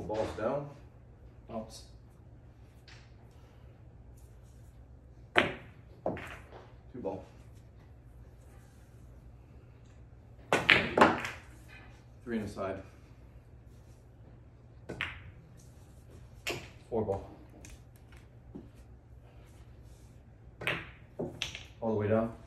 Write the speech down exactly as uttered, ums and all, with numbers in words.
balls down. Bounce. Two ball. Three in the side. Four ball. All the way down.